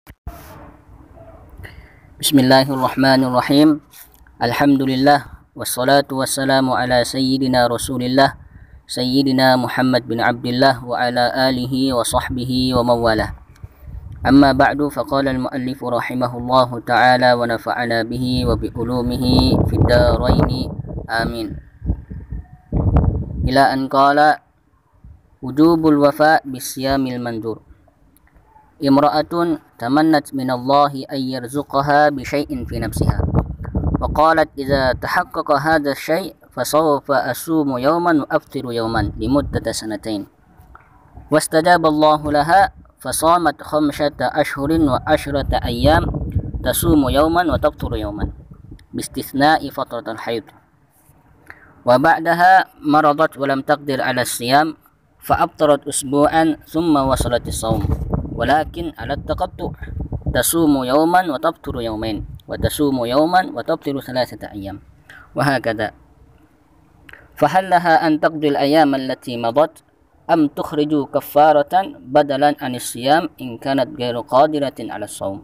Bismillahirrahmanirrahim. Alhamdulillah wassalatu wassalamu ala sayyidina Rasulillah Sayyidina Muhammad bin Abdullah wa ala alihi wa sahbihi wa mawalah. Amma ba'du, faqala al-muallif rahimahullahu ta'ala wa nafa'ana bihi wa bi ulumihi fid darain amin. Ila an qala wujubul wafa bisyamil mandur. Imra'atun tamannat min Allahi an yarzuqaha bi syai'in fi nafsiha wa qalat idza tahaqqaqa hadha asy-syai' fasawfa asumu yawman wa aftiru yawman limuddati sanatain. Wastajaba Allahu laha fasamat 5 ashhurin wa 10 ayyam tasumu yawman wa taftiru yawman bistithna'i fatratil haid. Wa ba'daha maradat wa lam taqdir 'ala as-siyam fa aftarat usbu'an thumma wasalat as-sawm. Walakin ala taqattu' tasumu yawman wa taftiru yawmain wa tasumu yawman wa taftiru 3 ayyam wa hakadha. Fahal laha an taqdi al-ayyam allati madat am tukhriju kaffaratan badalan an as-siyam in kanat ghairu qadiratin ala as-sawm?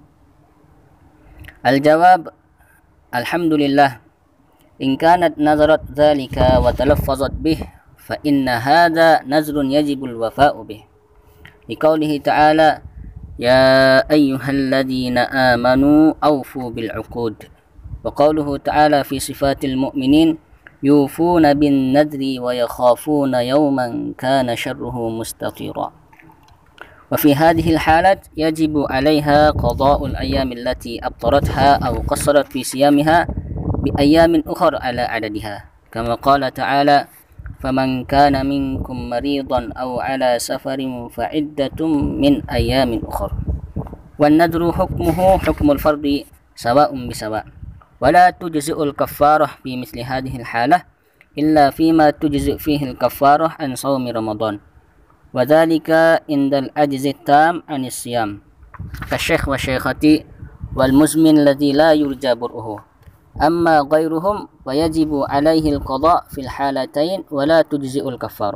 Al-jawab: alhamdulillah in kanat nazarat dhalika wa talaffazat bih fa inna hadha nazrun yajibu al-wafa'u bih. Liqaulihi ta'ala ya ayyuhalladzina amanu awfu bil 'uqud wa qauluhu ta'ala fi sifatil mu'minin yufuna bin nadri wa yakhafuna yawman kana syarruhu mustatira. Wa fi hadhihi al-halat yajibu 'alayha qada'ul ayyam allati abtaratha aw qassarat fi siyamiha bi ayyamin ukhra ala 'adadiha kama qala ta'ala فَمَنْ كَانَ مِنْكُمْ مَرِيضًا أَوْ عَلَى سَفَرٍ فَعِدَّةٌ مِنْ أَيَّامٍ أُخَرَ. وَالنَّذْرُ حُكْمُهُ حُكْمُ الْفَرْضِ سَوَاءٌ بِسَوَاءٍ وَلَا تُجْزِئُ الْكَفَّارَةُ في مثل هذه الحالة إلا فيما تجزئ فيه الكفارة عن صوم رمضان وذلك عند العجز التام عن الصيام كالشيخ والشيخة والمزمن الذي لا يرجى برؤه. أما غيرهم فيجب عليه القضاء في الحالتين ولا تجزئ الكفارة.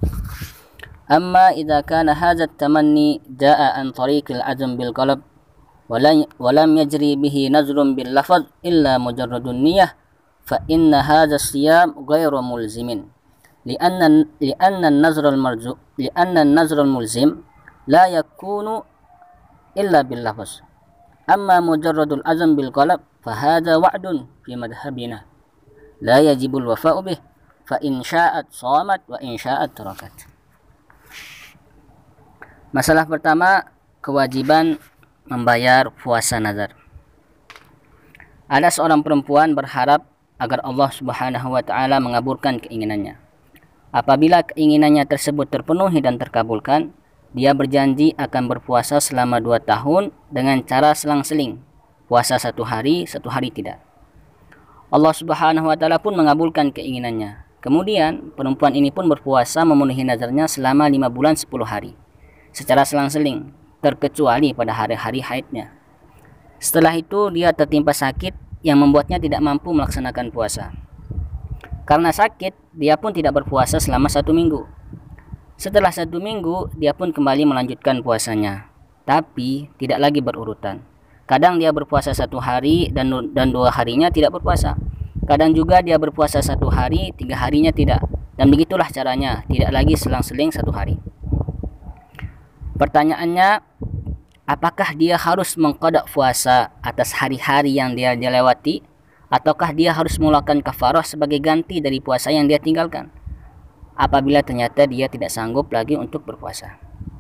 أما إذا كان هذا التمني جاء عن طريق العزم بالقلب ولم يجري به نذر باللفظ إلا مجرد النية فإن هذا الصيام غير ملزم لأن النذر الملزم لا يكون إلا باللفظ. أما مجرد العزم بالقلب فهذا وعد في مذهبنا لا يجب الوفاء به فإن شاءت صامت وإن شاءت تركت. Masalah pertama, kewajiban membayar puasa nazar. Ada seorang perempuan berharap agar Allah Subhanahu wa taala mengabulkan keinginannya. Apabila keinginannya tersebut terpenuhi dan terkabulkan, dia berjanji akan berpuasa selama 2 tahun dengan cara selang-seling. Puasa 1 hari tidak. Allah Subhanahu wa taala pun mengabulkan keinginannya. Kemudian perempuan ini pun berpuasa memenuhi nazarnya selama 5 bulan 10 hari secara selang-seling, terkecuali pada hari-hari haidnya. Setelah itu dia tertimpa sakit yang membuatnya tidak mampu melaksanakan puasa. Karena sakit, dia pun tidak berpuasa selama 1 minggu. Setelah 1 minggu, dia pun kembali melanjutkan puasanya, tapi tidak lagi berurutan. Kadang dia berpuasa 1 hari dan 2 harinya tidak berpuasa. Kadang juga dia berpuasa 1 hari, 3 harinya tidak. Dan begitulah caranya, tidak lagi selang-seling 1 hari. Pertanyaannya, apakah dia harus mengqada puasa atas hari-hari yang dia lewati, ataukah dia harus melakukan kafarah sebagai ganti dari puasa yang dia tinggalkan apabila ternyata dia tidak sanggup lagi untuk berpuasa?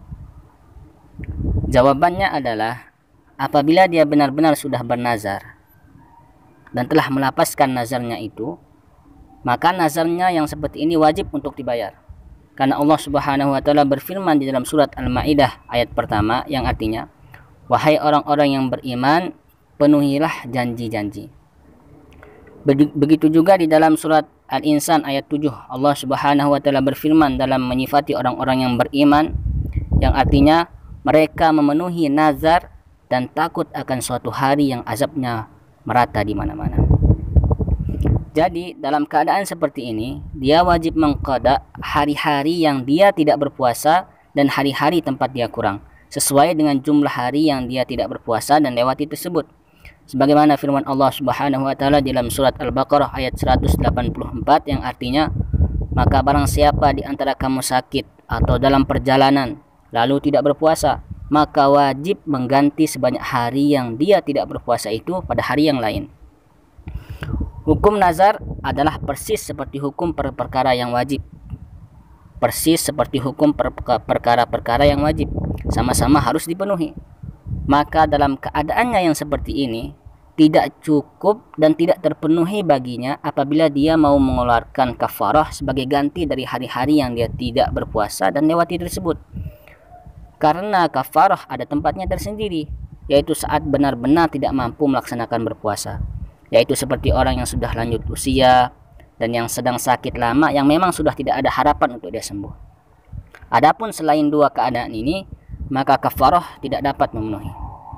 Jawabannya adalah apabila dia benar-benar sudah bernazar dan telah melapaskan nazarnya itu, maka nazarnya yang seperti ini wajib untuk dibayar. Karena Allah Subhanahu wa taala berfirman di dalam surat Al-Maidah ayat pertama yang artinya, wahai orang-orang yang beriman, penuhilah janji-janji. Begitu juga di dalam surat Al-Insan ayat 7, Allah Subhanahu wa taala berfirman dalam menyifati orang-orang yang beriman yang artinya mereka memenuhi nazar dan takut akan suatu hari yang azabnya merata di mana-mana. Jadi dalam keadaan seperti ini, dia wajib mengqada hari-hari yang dia tidak berpuasa dan hari-hari tempat dia kurang. sesuai dengan jumlah hari yang dia tidak berpuasa dan lewati tersebut. Sebagaimana firman Allah Subhanahu wa taala dalam surat Al-Baqarah ayat 184 yang artinya, maka barang siapa di antara kamu sakit atau dalam perjalanan lalu tidak berpuasa, maka wajib mengganti sebanyak hari yang dia tidak berpuasa itu pada hari yang lain. Hukum nazar adalah persis seperti hukum perkara yang wajib. Persis seperti hukum perkara-perkara yang wajib, sama-sama harus dipenuhi. Maka dalam keadaannya yang seperti ini, tidak cukup dan tidak terpenuhi baginya apabila dia mau mengeluarkan kafarah sebagai ganti dari hari-hari yang dia tidak berpuasa dan lewati tersebut. Karena kafarah ada tempatnya tersendiri, yaitu saat benar-benar tidak mampu melaksanakan berpuasa, yaitu seperti orang yang sudah lanjut usia dan yang sedang sakit lama yang memang sudah tidak ada harapan untuk dia sembuh. Adapun selain dua keadaan ini, maka kafarah tidak dapat memenuhi.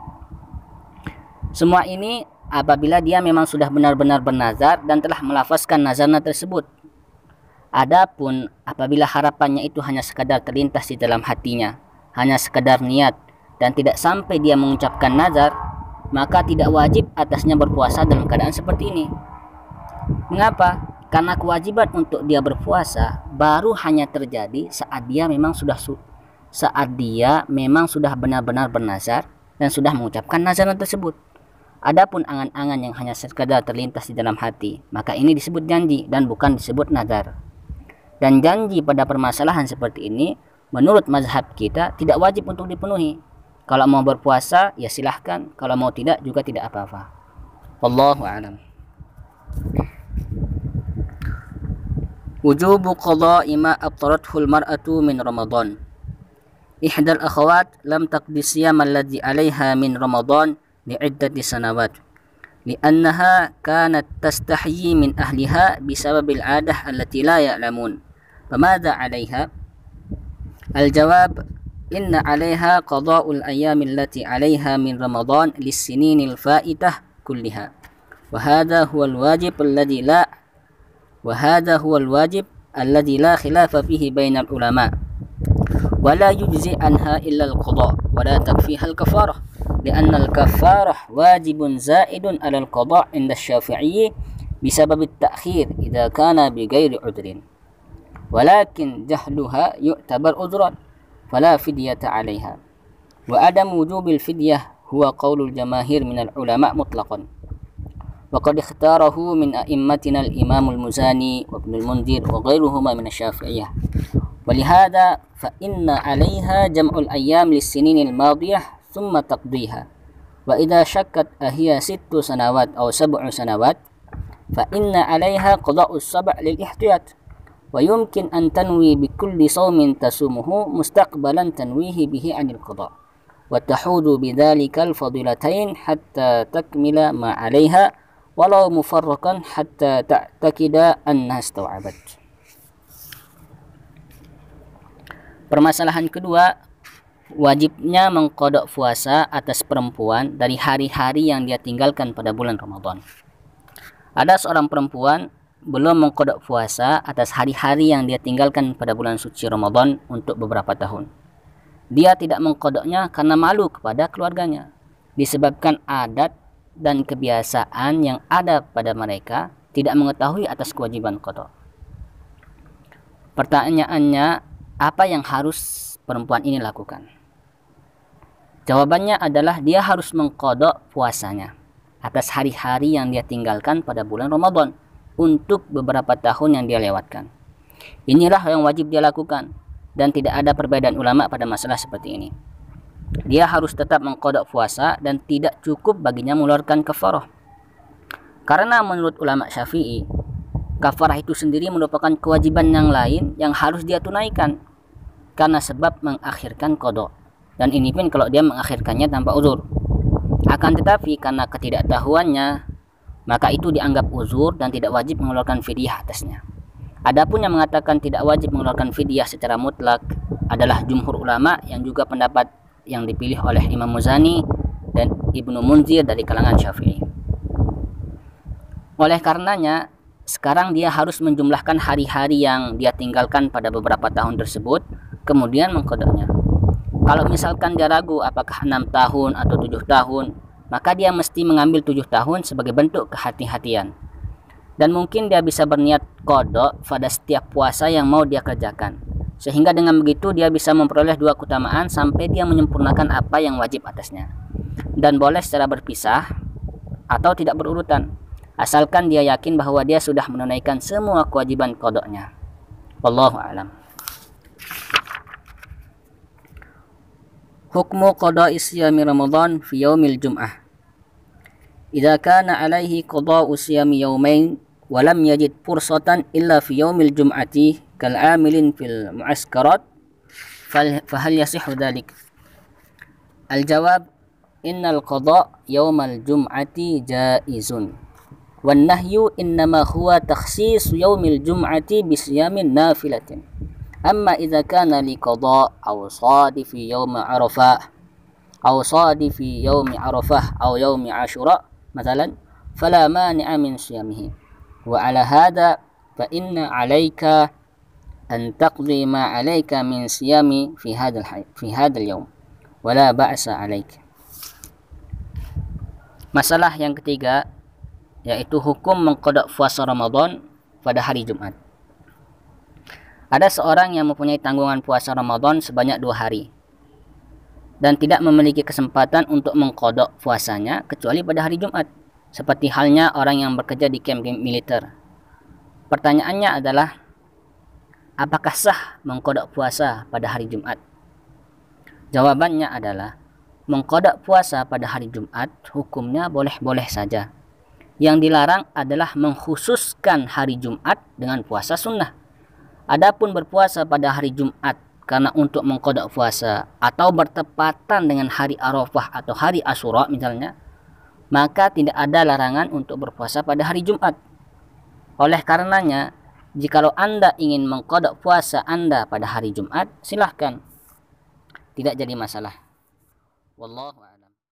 Semua ini apabila dia memang sudah benar-benar bernazar dan telah melafazkan nazarnya tersebut. Adapun apabila harapannya itu hanya sekadar terlintas di dalam hatinya, hanya sekadar niat dan tidak sampai dia mengucapkan nazar, maka tidak wajib atasnya berpuasa dalam keadaan seperti ini. Mengapa? Karena kewajiban untuk dia berpuasa baru hanya terjadi saat dia memang sudah benar-benar bernazar dan sudah mengucapkan nazar tersebut. Adapun angan-angan yang hanya sekadar terlintas di dalam hati, maka ini disebut janji dan bukan disebut nazar. Dan janji pada permasalahan seperti ini, menurut mazhab kita tidak wajib untuk dipenuhi. Kalau mau berpuasa, ya silahkan. Kalau mau tidak, juga tidak apa-apa. Wallahu a'lam. Wujubu qada'i ma abtarathu al-mar'atu min Ramadan. Ihdal akhawat lam taqdi siyam alladhi 'alayha min Ramadan li'iddati sanawat. Li'annaha kanat tastahyi min ahliha bisababil 'adah allati la ya'lamun. Famadha 'alayha? Al-jawab inna 'alayha qada'ul ayyam allati 'alayha min Ramadan lis-sinini al-fa'itah kulliha. Wa hadha huwa al-wajib alladhi la khilafa fihi bainal ulama. ولا يجزي عنها إلا القضاء ولا تكفيها الكفارة لأن الكفارة واجب زائد على القضاء عند الشافعي بسبب التأخير إذا كان بغير عذر ولكن جهلها يعتبر عذرا فلا فدية عليها وعدم وجوب الفدية هو قول الجماهير من العلماء مطلقا وقد اختاره من أئمتنا الإمام المزاني وابن المنذر وغيرهما من الشافعية ولهذا فإن عليها جمع الأيام للسنين الماضية ثم تقضيها وإذا شكت أهي 6 سنوات أو 7 سنوات فإن عليها قضاء السبع للاحتياط ويمكن أن تنوي بكل صوم تصومه مستقبلا تنويه به عن القضاء وتحود بذلك الفضيلتين حتى تكمل ما عليها ولو مفرقا حتى تعتقد أنها استوعبت. Permasalahan kedua, wajibnya mengqadha puasa atas perempuan dari hari-hari yang dia tinggalkan pada bulan Ramadan. Ada seorang perempuan belum mengqadha puasa atas hari-hari yang dia tinggalkan pada bulan suci Ramadan untuk beberapa tahun. Dia tidak mengqadhanya karena malu kepada keluarganya, disebabkan adat dan kebiasaan yang ada pada mereka tidak mengetahui atas kewajiban qadha. Pertanyaannya, apa yang harus perempuan ini lakukan? Jawabannya adalah dia harus mengqadha puasanya atas hari-hari yang dia tinggalkan pada bulan Ramadan untuk beberapa tahun yang dia lewatkan. Inilah yang wajib dia lakukan dan tidak ada perbedaan ulama pada masalah seperti ini. Dia harus tetap mengqadha puasa dan tidak cukup baginya mengeluarkan kafarah. Karena menurut ulama Syafi'i, kafarah itu sendiri merupakan kewajiban yang lain yang harus dia tunaikan karena sebab mengakhirkan qadha. Dan ini pun kalau dia mengakhirkannya tanpa uzur. Akan tetapi karena ketidaktahuannya, maka itu dianggap uzur dan tidak wajib mengeluarkan fidyah atasnya. Adapun yang mengatakan tidak wajib mengeluarkan fidyah secara mutlak adalah jumhur ulama yang juga pendapat yang dipilih oleh Imam Muzani dan Ibnu Munzir dari kalangan Syafi'i. Oleh karenanya, sekarang dia harus menjumlahkan hari-hari yang dia tinggalkan pada beberapa tahun tersebut, kemudian mengqadhanya. Kalau misalkan dia ragu apakah 6 tahun atau 7 tahun, maka dia mesti mengambil 7 tahun sebagai bentuk kehati-hatian. Dan mungkin dia bisa berniat qada pada setiap puasa yang mau dia kerjakan. Sehingga dengan begitu dia bisa memperoleh 2 keutamaan sampai dia menyempurnakan apa yang wajib atasnya. Dan boleh secara berpisah atau tidak berurutan, asalkan dia yakin bahwa dia sudah menunaikan semua kewajiban qadanya. Wallahu a'lam. Hukmu qada'i siyami Ramadan fi yaumil Jum'ah. Idza kana alaihi qada'u siyami yawmain wa lam yajid fursatan illa fi yaumil Jum'ati kal 'amilin fil mu'askarat fahal yasihhu dhalik? Al-jawab, innal qada' yaumal Jum'ati jaizun. Wan nahyu innama huwa takhsis yaumil Jum'ati bi siyamin nafilatin. أما إذا كان لقضاء أو صادف يوم عرفة أو صادف يوم عرفة أو يوم عاشوراء مثلا فلا مانع من صيامه. وعلى هذا فإن عليك أن تقضي ما عليك من صيام في هذا اليوم ولا بأس عليك. Masalah yang ketiga yaitu hukum mengqada puasa Ramadan pada hari Jumat. Ada seorang yang mempunyai tanggungan puasa Ramadan sebanyak 2 hari dan tidak memiliki kesempatan untuk mengqada puasanya kecuali pada hari Jumat, seperti halnya orang yang bekerja di kamp militer. Pertanyaannya adalah, apakah sah mengqada puasa pada hari Jumat? Jawabannya adalah, mengqada puasa pada hari Jumat hukumnya boleh-boleh saja. Yang dilarang adalah mengkhususkan hari Jumat dengan puasa sunnah. Adapun berpuasa pada hari Jumat karena untuk mengqada puasa atau bertepatan dengan hari Arafah atau hari Asyura misalnya, maka tidak ada larangan untuk berpuasa pada hari Jumat. Oleh karenanya, jikalau Anda ingin mengqada puasa Anda pada hari Jumat, silahkan. Tidak jadi masalah. Wallahu a'lam.